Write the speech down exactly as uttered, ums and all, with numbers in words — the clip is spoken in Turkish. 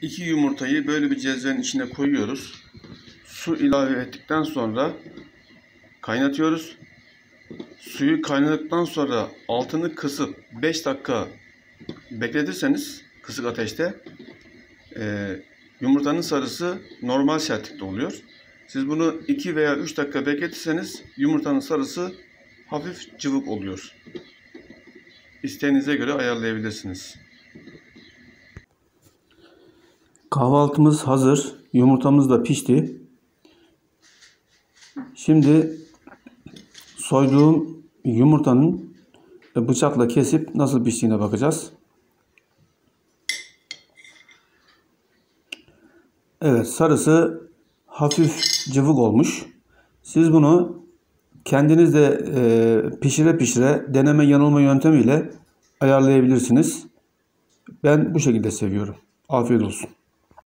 iki yumurtayı böyle bir cezvenin içine koyuyoruz. Su ilave ettikten sonra kaynatıyoruz. Suyu kaynadıktan sonra altını kısıp beş dakika bekletirseniz kısık ateşte e, yumurtanın sarısı normal sertlikte oluyor. Siz bunu iki veya üç dakika bekletirseniz yumurtanın sarısı hafif cıvık oluyor. İsteğinize göre ayarlayabilirsiniz. Kahvaltımız hazır. Yumurtamız da pişti. Şimdi soyduğum yumurtanın bıçakla kesip nasıl piştiğine bakacağız. Evet, sarısı hafif cıvık olmuş. Siz bunu kendiniz de e, pişire pişire deneme yanılma yöntemiyle ayarlayabilirsiniz. Ben bu şekilde seviyorum. Afiyet olsun.